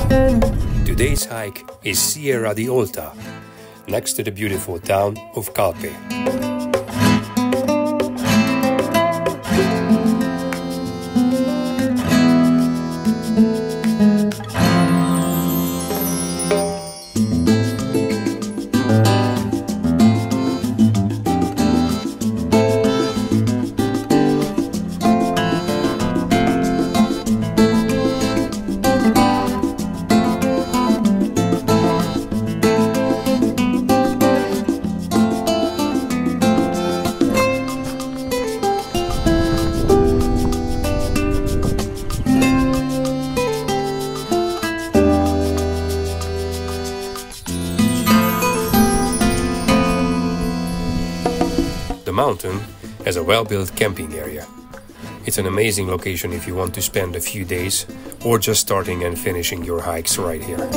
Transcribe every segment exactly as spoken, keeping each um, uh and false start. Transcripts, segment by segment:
Today's hike is Sierra di Olta, next to the beautiful town of Calpe. The mountain has a well-built camping area. It's an amazing location if you want to spend a few days or just starting and finishing your hikes right here.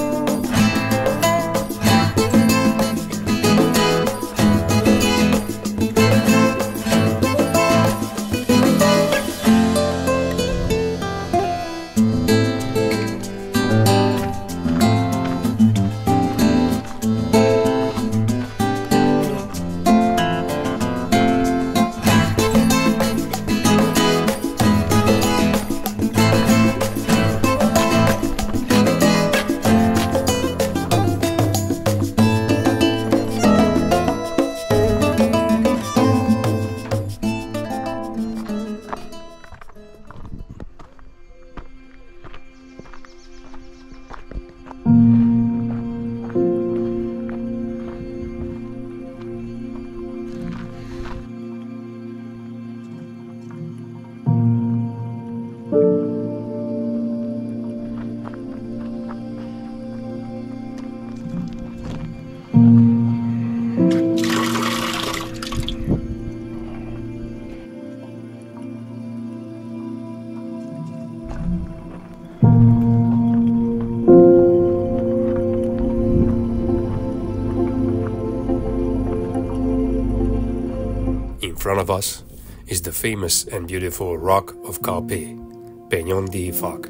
In front of us is the famous and beautiful rock of Calpe, Peñón de Ifac.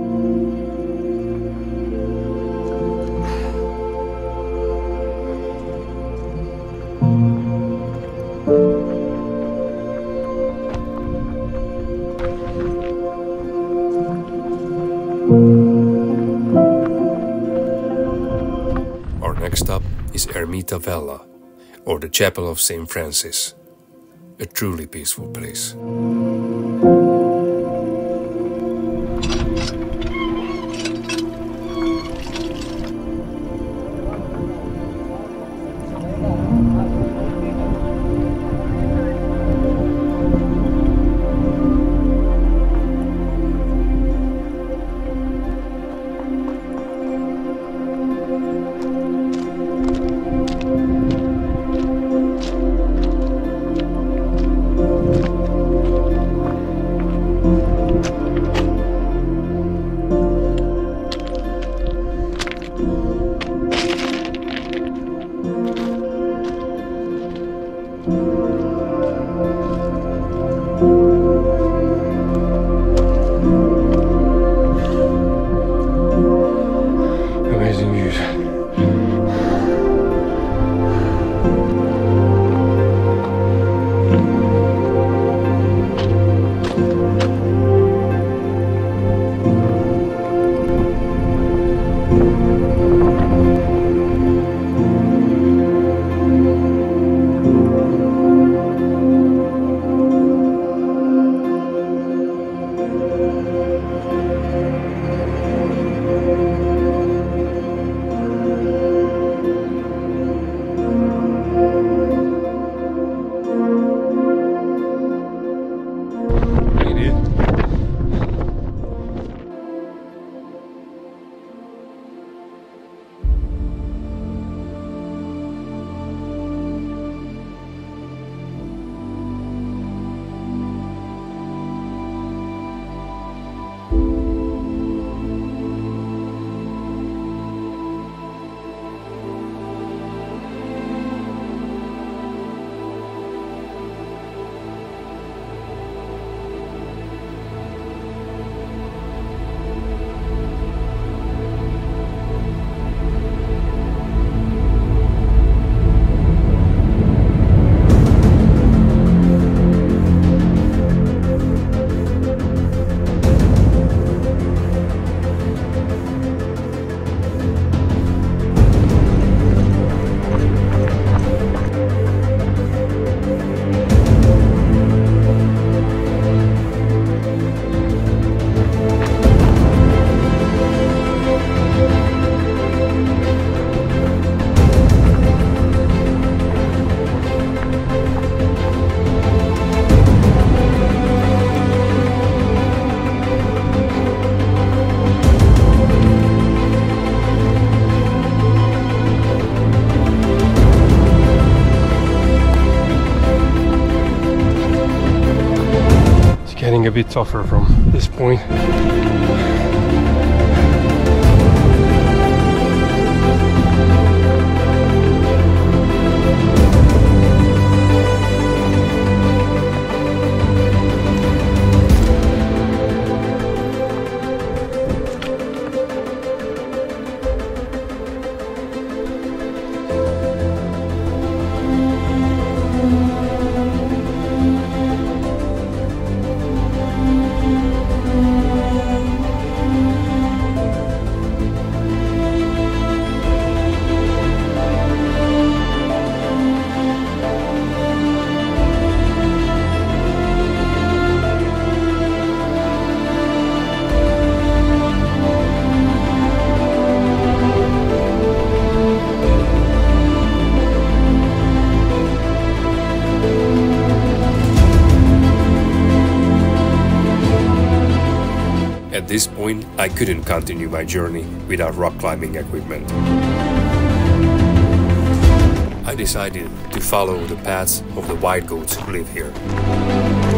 Our next stop is Ermita Vella, or the Chapel of Saint Francis. A truly peaceful place. getting a bit tougher from this point. At this point, I couldn't continue my journey without rock climbing equipment. I decided to follow the paths of the wild goats who live here.